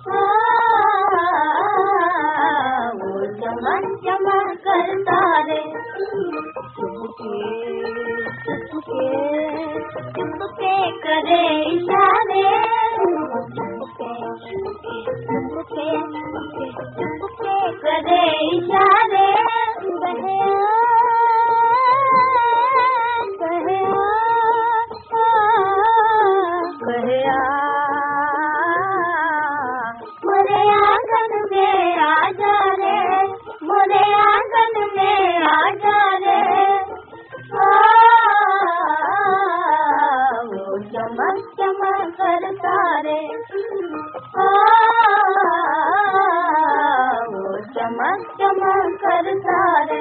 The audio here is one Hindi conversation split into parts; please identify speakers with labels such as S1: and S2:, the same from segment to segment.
S1: वो चमक चमक कर तारे चुपके चुपके चुपके करे इशारे चुपके चुपके चुपके चुपके करे इशारे मोरे आंगन में आ जा रे मोरे आंगन में आ जा रे वो चमक चमक कर तारे वो चमक चमक कर तारे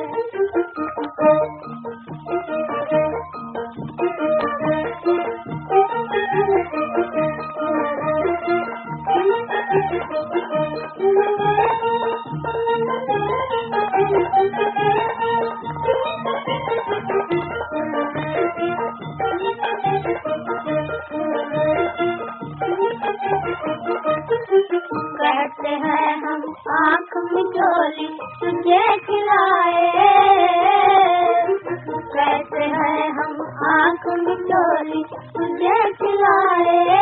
S1: कहते हैं हम आँख मिचोली तुझे खिलाए कहते हैं हम आँख मिचोली तुझे खिलाए